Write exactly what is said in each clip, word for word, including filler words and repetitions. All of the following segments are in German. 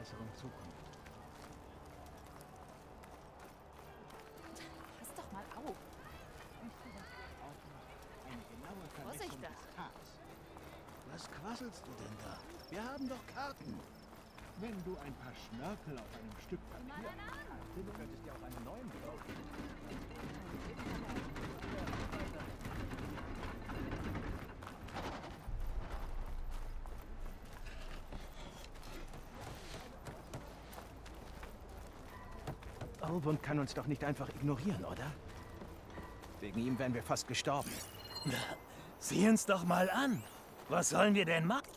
besseren Zukunft. Pass doch mal auf. Eine genaue Vermessung Vorsicht da. des Tags. Was quasselst du denn da? Wir haben doch Karten. Wenn du ein paar Schnörkel auf einem Stück Papier hast, du könntest ja auch einen neuen kaufen. Olbund kann uns doch nicht einfach ignorieren, oder? Wegen ihm wären wir fast gestorben. Sieh uns doch mal an. Was sollen wir denn machen?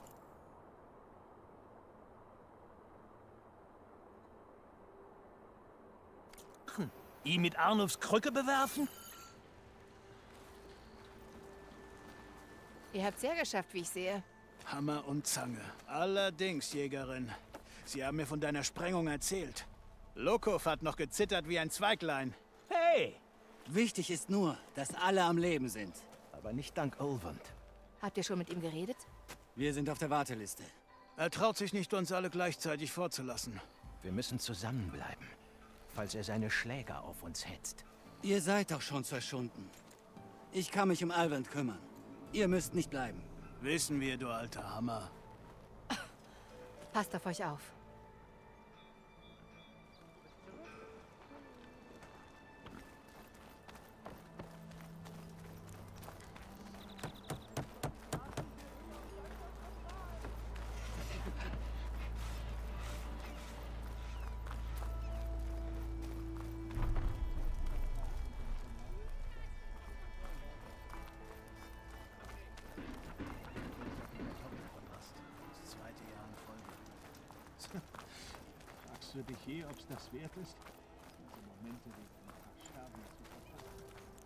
Ihn mit Arnulfs Krücke bewerfen? Ihr habt's ja geschafft, wie ich sehe. Hammer und Zange. Allerdings, Jägerin. Sie haben mir von deiner Sprengung erzählt. Lokov hat noch gezittert wie ein Zweiglein. Hey! Wichtig ist nur, dass alle am Leben sind. Aber nicht dank Olwund. Habt ihr schon mit ihm geredet? Wir sind auf der Warteliste. Er traut sich nicht, uns alle gleichzeitig vorzulassen. Wir müssen zusammenbleiben, falls er seine Schläger auf uns hetzt. Ihr seid doch schon zerschunden. Ich kann mich um Alvend kümmern. Ihr müsst nicht bleiben. Wissen wir, du alter Hammer. Passt auf euch auf. Das zweite Jahr in Folge. Fragst du dich je, ob es das wert ist? Diese Momente wegen ein paar Scherben zu verpassen.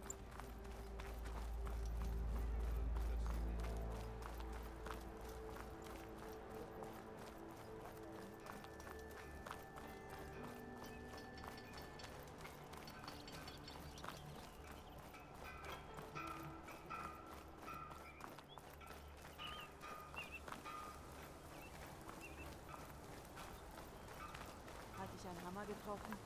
Hatte ich einen Hammer getroffen?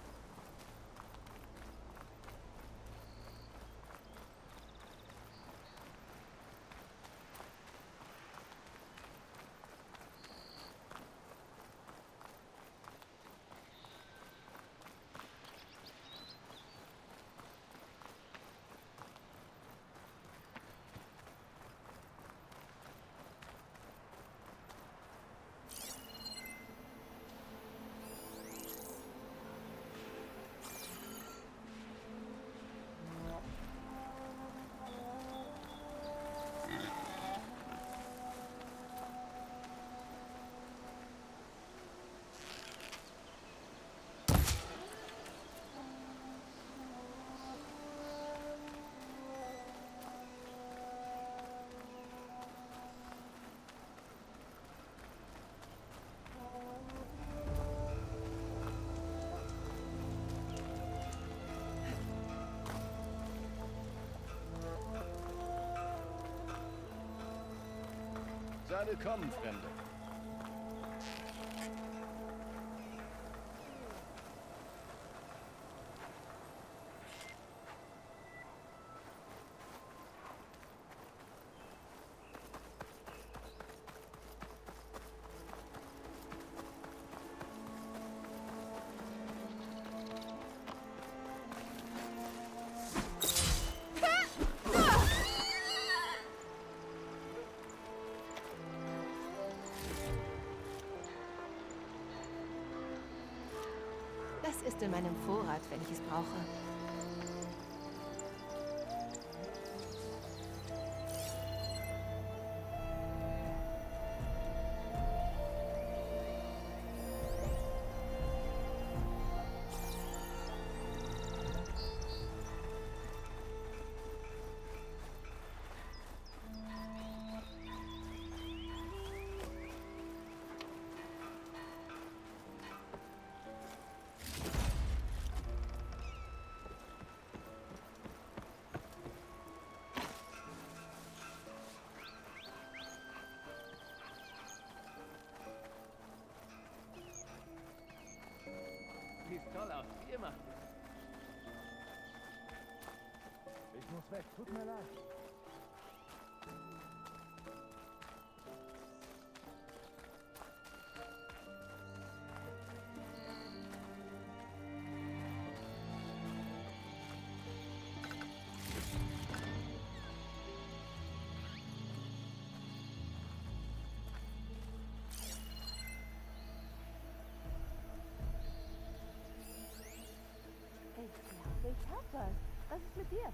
Sei willkommen, Fremde. Das ist in meinem Vorrat, wenn ich es brauche. toll aus, wie immer. Ich muss weg, tut mir leid. Ich glaube, ich hab was. Was ist mit dir?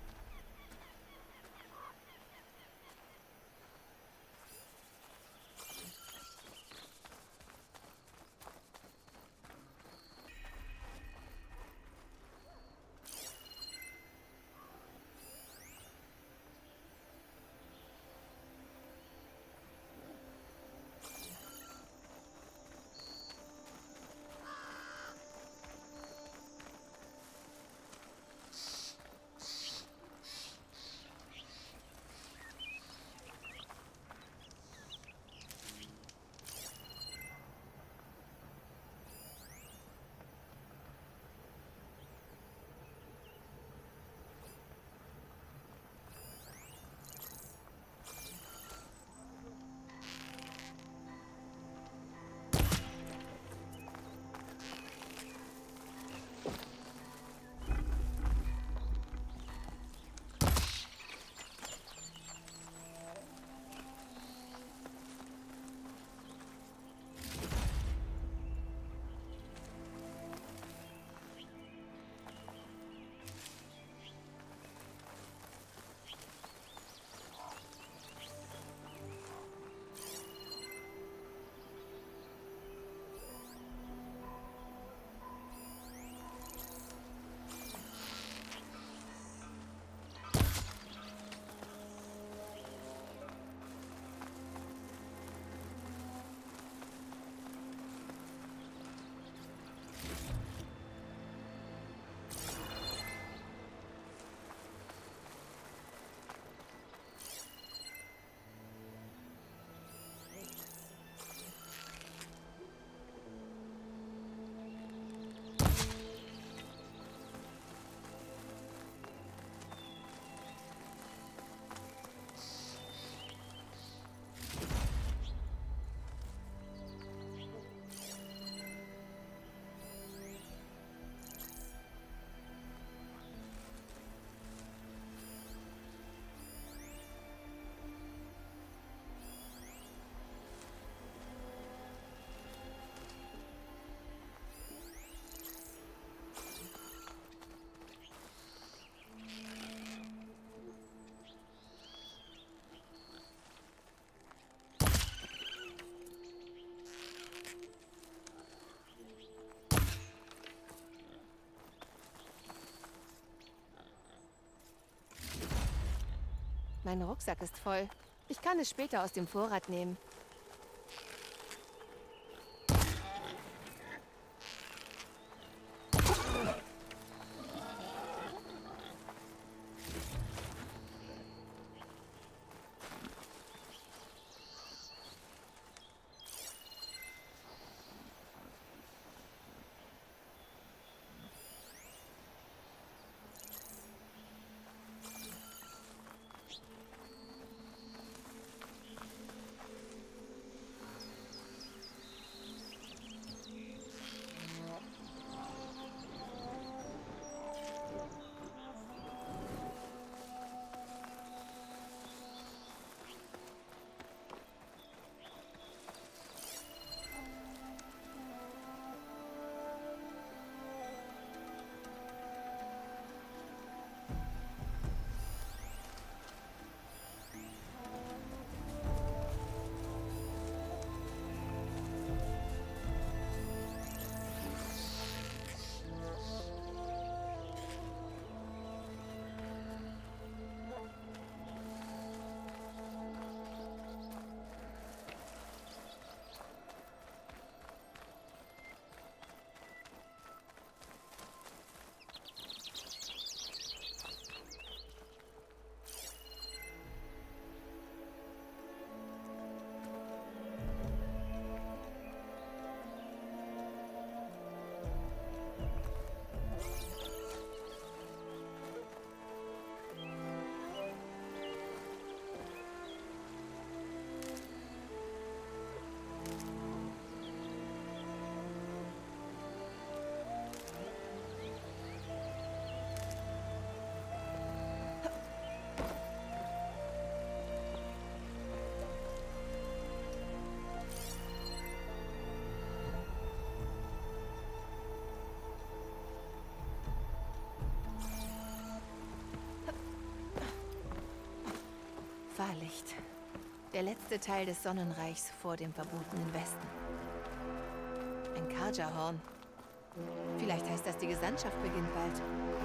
Mein Rucksack ist voll. Ich kann es später aus dem Vorrat nehmen. Vielleicht. Der letzte Teil des Sonnenreichs vor dem verbotenen Westen. Ein Karja-Horn. Vielleicht heißt das, die Gesandtschaft beginnt bald.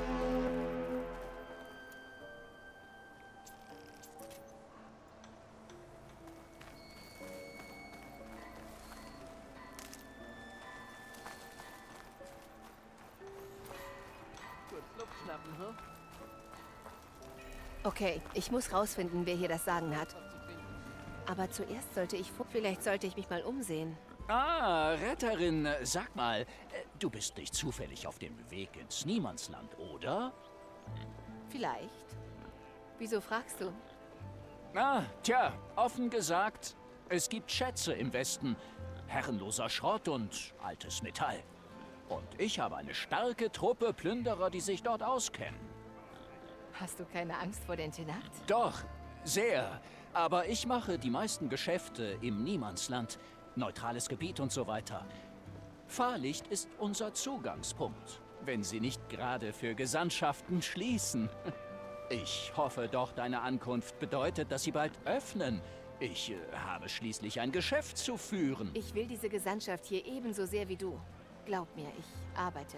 Okay, ich muss rausfinden, wer hier das Sagen hat. Aber zuerst sollte ich... Vielleicht sollte ich mich mal umsehen. Ah, Retterin, sag mal, du bist nicht zufällig auf dem Weg ins Niemandsland, oder? Vielleicht. Wieso fragst du? Ah, tja, offen gesagt, es gibt Schätze im Westen. Herrenloser Schrott und altes Metall. Und ich habe eine starke Truppe Plünderer, die sich dort auskennen. Hast du keine Angst vor den Tenakt? Doch, sehr. Aber ich mache die meisten Geschäfte im Niemandsland. Neutrales Gebiet und so weiter. Fahrlicht ist unser Zugangspunkt, wenn sie nicht gerade für Gesandtschaften schließen. Ich hoffe doch, deine Ankunft bedeutet, dass sie bald öffnen. Ich äh, habe schließlich ein Geschäft zu führen. Ich will diese Gesandtschaft hier ebenso sehr wie du. Glaub mir, ich arbeite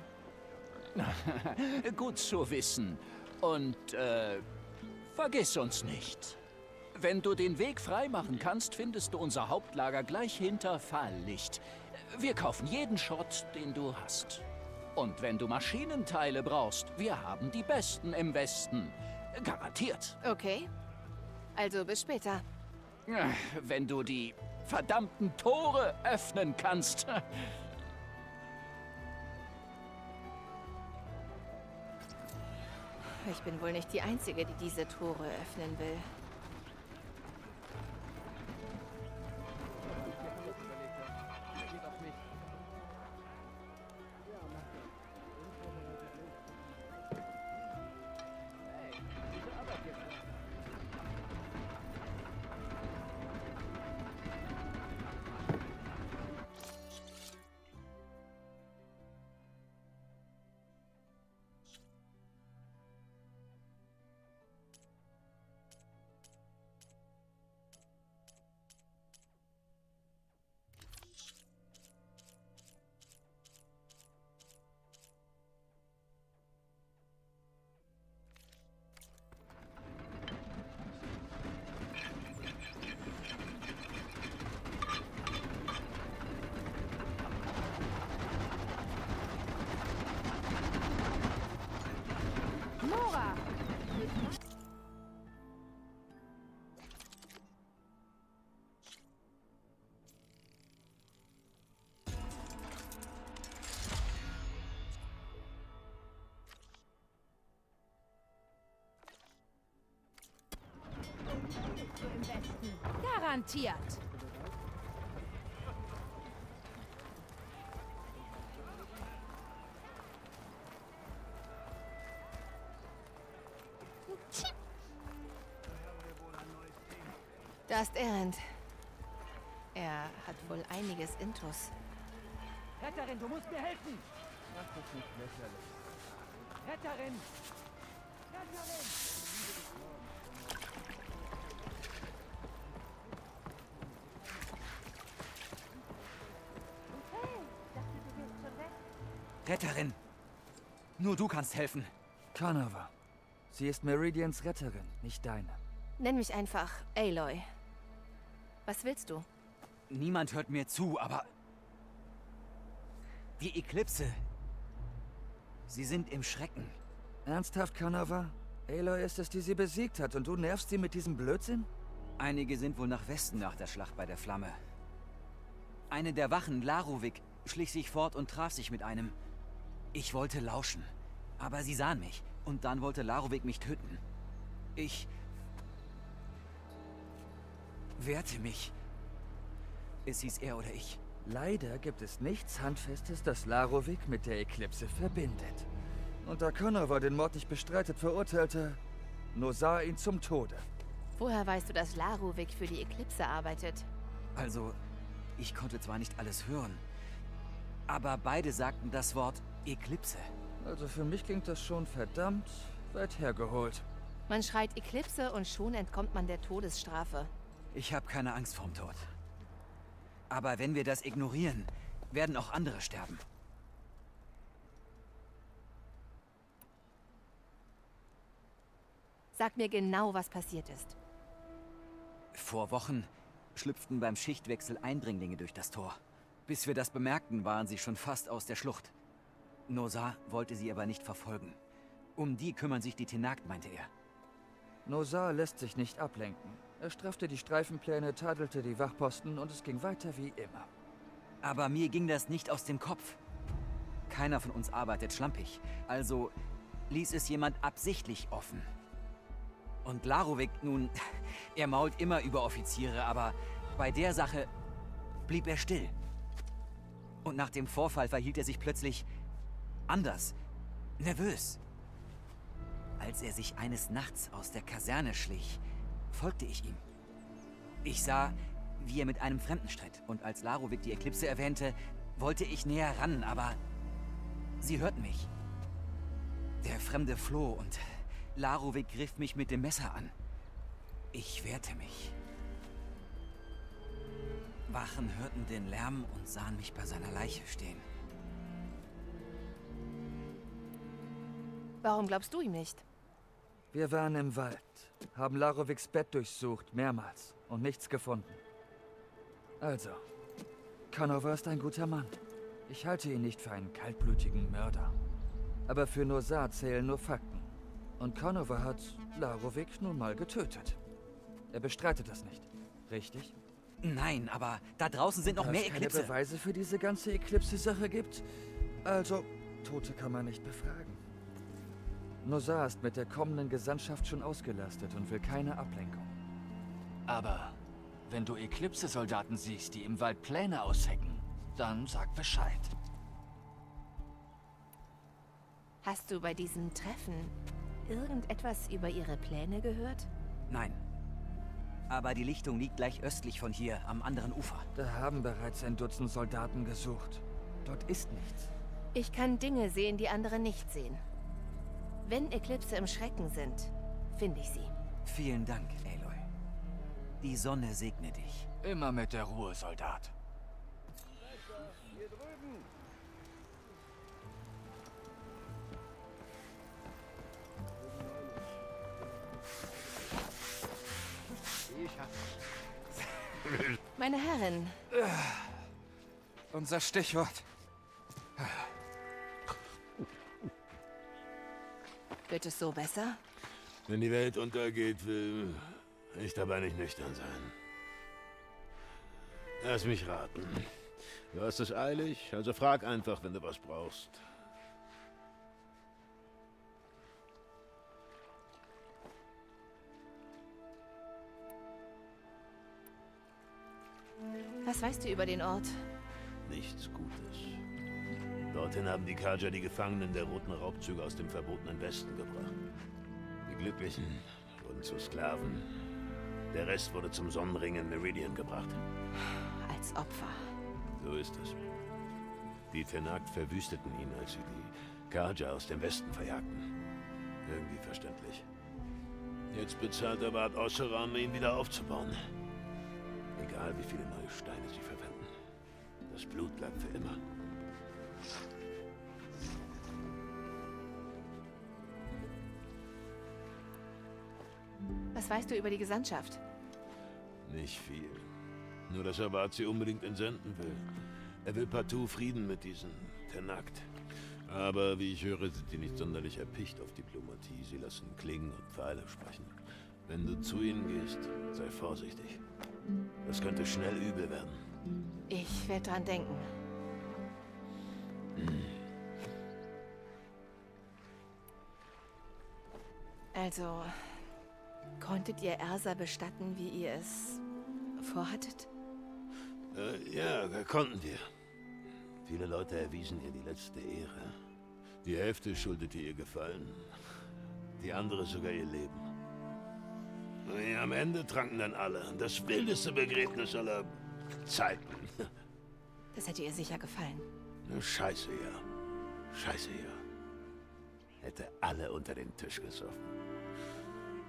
daran. Gut zu wissen. Und, äh, vergiss uns nicht. Wenn du den Weg freimachen kannst, findest du unser Hauptlager gleich hinter Fahrlicht. Wir kaufen jeden Schrott, den du hast. Und wenn du Maschinenteile brauchst, wir haben die besten im Westen. Garantiert. Okay. Also bis später. Wenn du die verdammten Tore öffnen kannst. Ich bin wohl nicht die Einzige, die diese Tore öffnen will. Garantiert. Da ist Erend. Er hat wohl einiges Intus. Retterin, du musst mir helfen! Mach das nicht lächerlich. Retterin! Retterin! Retterin! Nur du kannst helfen. Carnava. Sie ist Meridians Retterin, nicht deine. Nenn mich einfach Aloy. Was willst du? Niemand hört mir zu, aber... Die Eklipse... Sie sind im Schrecken. Ernsthaft, Carnava? Aloy ist es, die sie besiegt hat und du nervst sie mit diesem Blödsinn? Einige sind wohl nach Westen nach der Schlacht bei der Flamme. Eine der Wachen, Laruvik, schlich sich fort und traf sich mit einem. Ich wollte lauschen, aber sie sahen mich und dann wollte Laruvik mich töten. Ich... wehrte mich. Es hieß er oder ich. Leider gibt es nichts Handfestes, das Laruvik mit der Eklipse verbindet. Und da Carnava den Mord nicht bestreitet, verurteilte Nosar ihn zum Tode. Woher weißt du, dass Laruvik für die Eklipse arbeitet? Also, ich konnte zwar nicht alles hören, aber beide sagten das Wort Eklipse. Also für mich klingt das schon verdammt weit hergeholt. Man schreit Eklipse und schon entkommt man der Todesstrafe. Ich habe keine Angst vorm Tod. Aber wenn wir das ignorieren, werden auch andere sterben. Sag mir genau, was passiert ist. Vor Wochen schlüpften beim Schichtwechsel Eindringlinge durch das Tor. Bis wir das bemerkten, waren sie schon fast aus der Schlucht. Nosar wollte sie aber nicht verfolgen. Um die kümmern sich die Tenakt, meinte er. Nosar lässt sich nicht ablenken. Er straffte die Streifenpläne, tadelte die Wachposten und es ging weiter wie immer. Aber mir ging das nicht aus dem Kopf. Keiner von uns arbeitet schlampig, also ließ es jemand absichtlich offen. Und Larovik, nun, er mault immer über Offiziere, aber bei der Sache blieb er still. Und nach dem Vorfall verhielt er sich plötzlich anders, nervös. Als er sich eines Nachts aus der Kaserne schlich, folgte ich ihm. Ich sah, wie er mit einem Fremden stritt, und als Larovik die Eklipse erwähnte, wollte ich näher ran, aber sie hörten mich. Der Fremde floh und Larovik griff mich mit dem Messer an. Ich wehrte mich. Wachen hörten den Lärm und sahen mich bei seiner Leiche stehen. Warum glaubst du ihm nicht? Wir waren im Wald, haben Laroviks Bett durchsucht, mehrmals, und nichts gefunden. Also, Conover ist ein guter Mann. Ich halte ihn nicht für einen kaltblütigen Mörder. Aber für Nosar zählen nur Fakten. Und Conover hat Larovik nun mal getötet. Er bestreitet das nicht, richtig? Nein, aber da draußen sind noch Da mehr es keine Eklipse. Beweise für diese ganze Eklipse-Sache gibt? Also, Tote kann man nicht befragen. Nosar ist mit der kommenden Gesandtschaft schon ausgelastet und will keine Ablenkung. Aber wenn du Eklipse-Soldaten siehst, die im Wald Pläne aushecken, dann sag Bescheid. Hast du bei diesem Treffen irgendetwas über ihre Pläne gehört? Nein. Aber die Lichtung liegt gleich östlich von hier, am anderen Ufer. Da haben bereits ein Dutzend Soldaten gesucht. Dort ist nichts. Ich kann Dinge sehen, die andere nicht sehen. Wenn Eklipse im Schrecken sind, finde ich sie. Vielen Dank, Aloy. Die Sonne segne dich. Immer mit der Ruhe, Soldat. Hier drüben. Ich hab's. Meine Herrin. Unser Stichwort. Wird es so besser? Wenn die Welt untergeht, will ich dabei nicht nüchtern sein. Lass mich raten. Du hast es eilig, also frag einfach, wenn du was brauchst. Was weißt du über den Ort? Nichts Gutes. Dorthin haben die Karja die Gefangenen der roten Raubzüge aus dem verbotenen Westen gebracht. Die Glücklichen wurden zu Sklaven. Der Rest wurde zum Sonnenring in Meridian gebracht. Als Opfer. So ist es. Die Tenakt verwüsteten ihn, als sie die Karja aus dem Westen verjagten. Irgendwie verständlich. Jetzt bezahlt der Bad Osseram, ihn wieder aufzubauen. Egal, wie viele neue Steine sie verwenden. Das Blut bleibt für immer. Was weißt du über die Gesandtschaft? Nicht viel. Nur, dass Abad sie unbedingt entsenden will. Er will partout Frieden mit diesen Tenakt. Aber wie ich höre, sind die nicht sonderlich erpicht auf Diplomatie. Sie lassen Klingen und Pfeile sprechen. Wenn du zu ihnen gehst, sei vorsichtig. Das könnte schnell übel werden. Ich werde dran denken. Hm. Also, konntet ihr Ersa bestatten, wie ihr es vorhattet? Äh, ja, konnten wir. Viele Leute erwiesen ihr die letzte Ehre. Die Hälfte schuldete ihr Gefallen, die andere sogar ihr Leben. Ja, am Ende tranken dann alle. Das wildeste Begräbnis aller Zeiten. Das hätte ihr sicher gefallen. Scheiße, ja. Scheiße, ja. Hätte alle unter den Tisch gesoffen.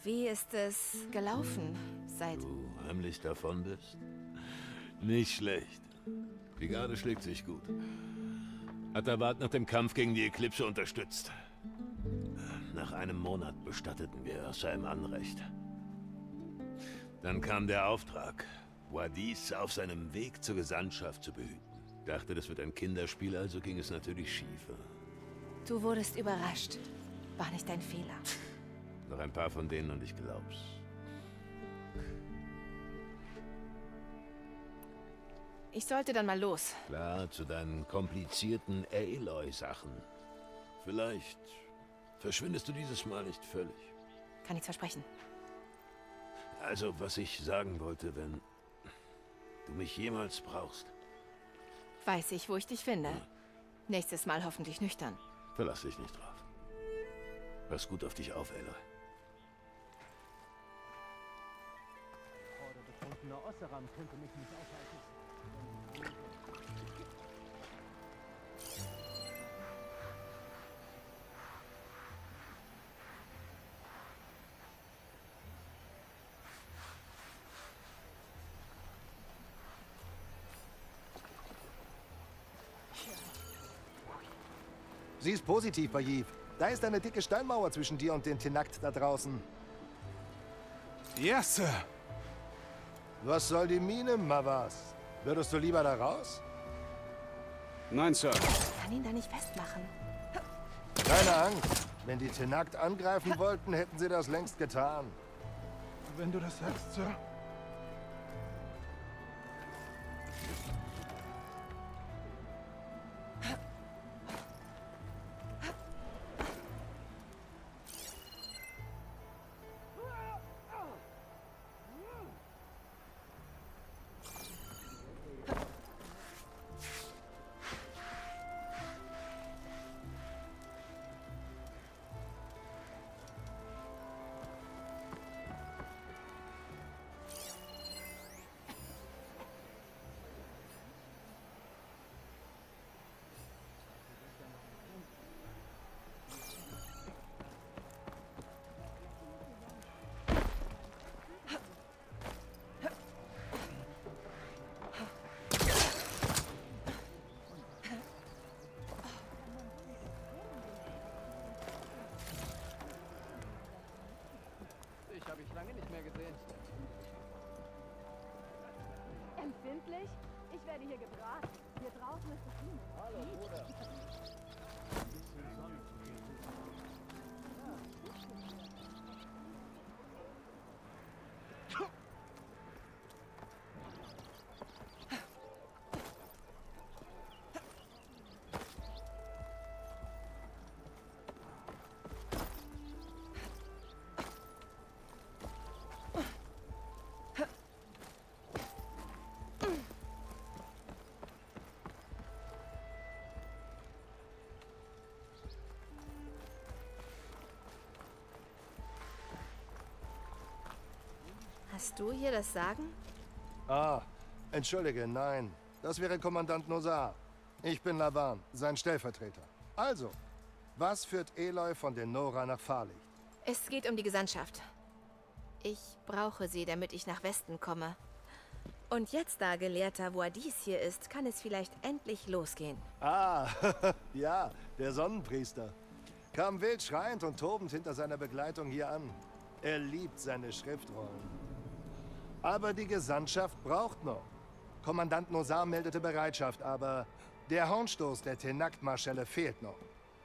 Wie ist es gelaufen, seit... Du heimlich davon bist? Nicht schlecht. Die Garde schlägt sich gut. Hat der Wart nach dem Kampf gegen die Eklipse unterstützt. Nach einem Monat bestatteten wir Ursa im Anrecht. Dann kam der Auftrag, Wadis auf seinem Weg zur Gesandtschaft zu behüten. Dachte, das wird ein Kinderspiel, also ging es natürlich schief. Du wurdest überrascht. War nicht dein Fehler. Noch ein paar von denen und ich glaub's. Ich sollte dann mal los. Klar, zu deinen komplizierten Aloy-Sachen. Vielleicht verschwindest du dieses Mal nicht völlig. Kann nichts versprechen. Also, was ich sagen wollte, wenn du mich jemals brauchst. Weiß ich, wo ich dich finde. Hm. Nächstes Mal hoffentlich nüchtern. Verlass dich nicht drauf. Pass gut auf dich auf, Aloy. Der betrunkene Osseram könnte mich nicht aufhalten. Sie ist positiv, Bayiv. Da ist eine dicke Steinmauer zwischen dir und den Tenakt da draußen. Ja, Sir. Was soll die Mine, Mavas? Würdest du lieber da raus? Nein, Sir. Ich kann ihn da nicht festmachen. Keine Angst. Wenn die Tenakt angreifen wollten, hätten sie das längst getan. Wenn du das sagst, Sir. Habe ich lange nicht mehr gesehen. Empfindlich? Ich werde hier gebraten. Hier draußen ist es nicht. Hallo, Bruder. Hast du hier das Sagen? Ah, entschuldige, nein. Das wäre Kommandant Nosar. Ich bin Lavan, sein Stellvertreter. Also, was führt Aloy von den Nora nach Fahrlicht? Es geht um die Gesandtschaft. Ich brauche sie, damit ich nach Westen komme. Und jetzt, da Gelehrter Wadis hier ist, kann es vielleicht endlich losgehen. Ah, ja, der Sonnenpriester. Kam wild schreiend und tobend hinter seiner Begleitung hier an. Er liebt seine Schriftrollen. Aber die Gesandtschaft braucht noch. Kommandant Nosar meldete Bereitschaft, aber der Hornstoß der Tenakt-Marschelle fehlt noch.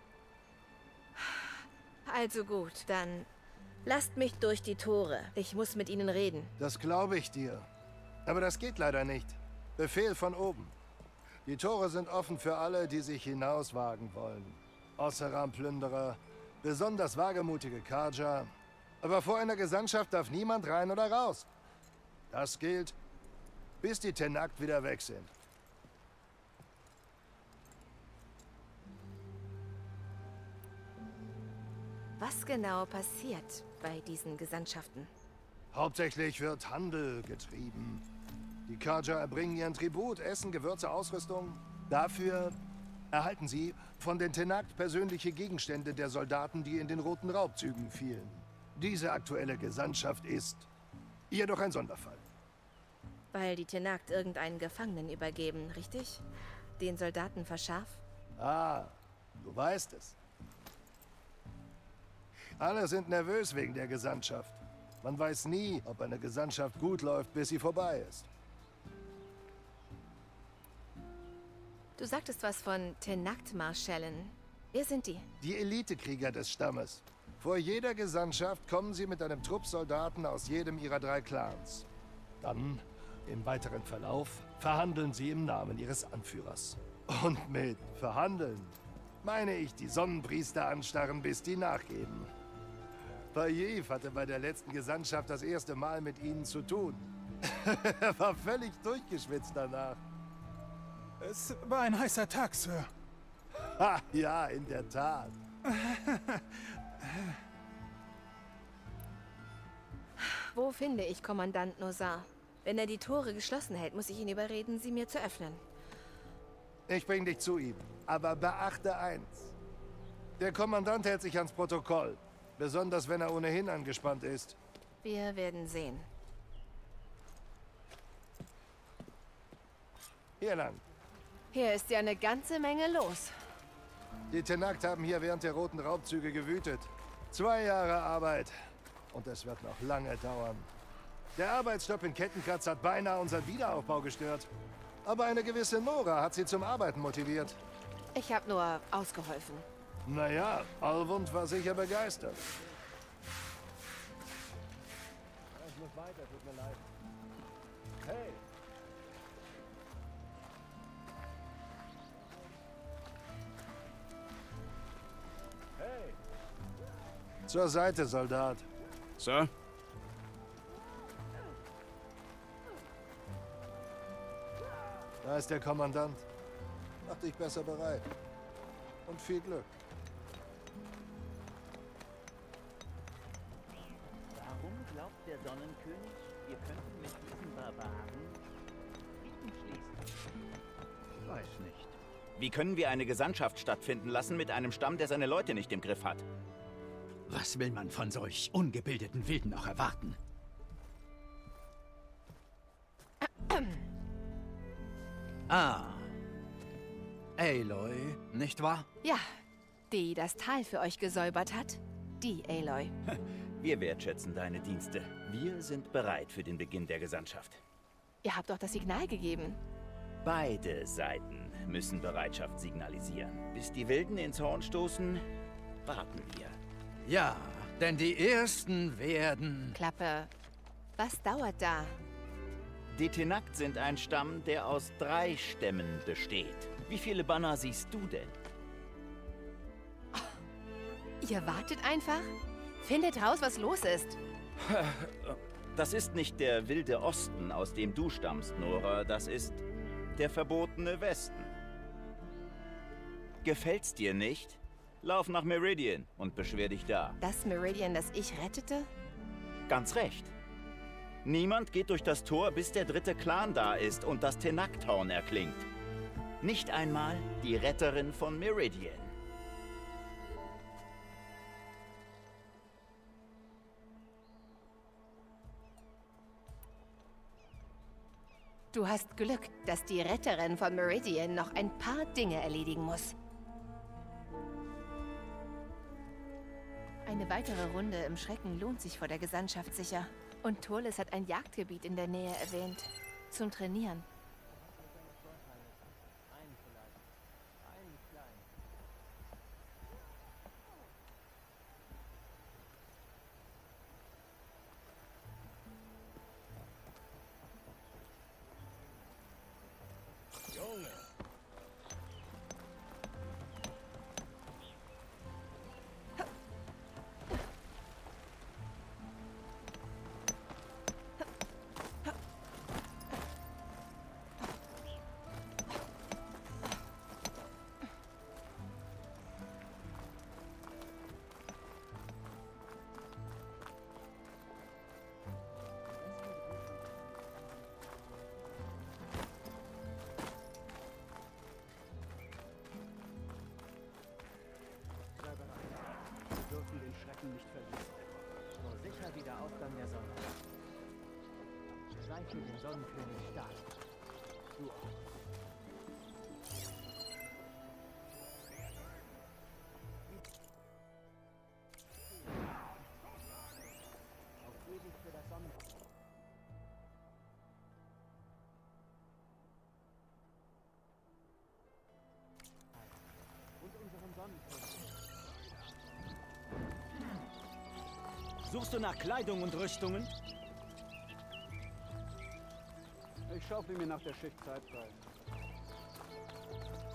Also gut, dann lasst mich durch die Tore. Ich muss mit ihnen reden. Das glaube ich dir. Aber das geht leider nicht. Befehl von oben. Die Tore sind offen für alle, die sich hinauswagen wollen. Osseram-Plünderer, besonders wagemutige Karja. Aber vor einer Gesandtschaft darf niemand rein oder raus. Das gilt, bis die Tenakt wieder weg sind. Was genau passiert bei diesen Gesandtschaften? Hauptsächlich wird Handel getrieben. Die Karja erbringen ihren Tribut, Essen, Gewürze, Ausrüstung. Dafür erhalten sie von den Tenakt persönliche Gegenstände der Soldaten, die in den roten Raubzügen fielen. Diese aktuelle Gesandtschaft ist jedoch ein Sonderfall. Weil die Tenakt irgendeinen Gefangenen übergeben, richtig? Den Soldaten verscharf? Ah, du weißt es. Alle sind nervös wegen der Gesandtschaft. Man weiß nie, ob eine Gesandtschaft gut läuft, bis sie vorbei ist. Du sagtest was von Tenakt-Marschällen. Wer sind die? Die Elitekrieger des Stammes. Vor jeder Gesandtschaft kommen sie mit einem Trupp Soldaten aus jedem ihrer drei Clans. Dann, im weiteren Verlauf, verhandeln sie im Namen ihres Anführers. Und mit verhandeln meine ich die Sonnenpriester anstarren, bis die nachgeben. Payev hatte bei der letzten Gesandtschaft das erste Mal mit ihnen zu tun. Er war völlig durchgeschwitzt danach. Es war ein heißer Tag, Sir. Ha, ja, in der Tat. Wo finde ich Kommandant Nosar? Wenn er die Tore geschlossen hält, muss ich ihn überreden, sie mir zu öffnen. Ich bring dich zu ihm. Aber beachte eins. Der Kommandant hält sich ans Protokoll. Besonders wenn er ohnehin angespannt ist. Wir werden sehen. Hier lang. Hier ist ja eine ganze Menge los. Die Tenakt haben hier während der Roten Raubzüge gewütet. Zwei Jahre Arbeit. Und es wird noch lange dauern. Der Arbeitsstopp in Kettenkratz hat beinahe unseren Wiederaufbau gestört. Aber eine gewisse Nora hat sie zum Arbeiten motiviert. Ich habe nur ausgeholfen. Naja, Alwund war sicher begeistert. Ich muss weiter, tut mir leid. Hey! Hey! Zur Seite, Soldat. Sir? Da ist der Kommandant. Mach dich besser bereit. Und viel Glück. Warum glaubt der Sonnenkönig, wir könnten mit diesen Barbaren Frieden schließen? Weiß nicht. Wie können wir eine Gesandtschaft stattfinden lassen mit einem Stamm, der seine Leute nicht im Griff hat? Was will man von solch ungebildeten Wilden auch erwarten? Ah. Aloy, nicht wahr? Ja, die das Tal für euch gesäubert hat. Die Aloy. Wir wertschätzen deine Dienste. Wir sind bereit für den Beginn der Gesandtschaft. Ihr habt doch das Signal gegeben. Beide Seiten müssen Bereitschaft signalisieren. Bis die Wilden ins Horn stoßen, warten wir. Ja, denn die Ersten werden... Klappe. Was dauert da? Die Tenakt sind ein Stamm, der aus drei Stämmen besteht. Wie viele Banner siehst du denn? Oh, ihr wartet einfach? Findet raus, was los ist. Das ist nicht der wilde Osten, aus dem du stammst, Nora. Das ist der verbotene Westen. Gefällt's dir nicht? Lauf nach Meridian und beschwer dich da. Das Meridian, das ich rettete? Ganz recht. Niemand geht durch das Tor, bis der dritte Clan da ist und das Tenakt-Horn erklingt. Nicht einmal die Retterin von Meridian. Du hast Glück, dass die Retterin von Meridian noch ein paar Dinge erledigen muss. Eine weitere Runde im Schrecken lohnt sich vor der Gesandtschaft sicher. Und Turles hat ein Jagdgebiet in der Nähe erwähnt. Zum Trainieren. Für den Sonnenkönig stark. Du auch. Auf ewig für das Sonnenreich. Und unseren Sonnenkönig. Suchst du nach Kleidung und Rüstungen? Ich schaufel mir nach der Schicht Zeit frei.